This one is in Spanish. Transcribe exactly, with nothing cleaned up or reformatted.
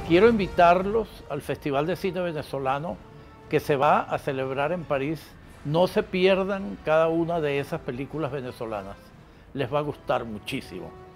Quiero invitarlos al Festival de Cine Venezolano que se va a celebrar en París. No se pierdan cada una de esas películas venezolanas. Les va a gustar muchísimo.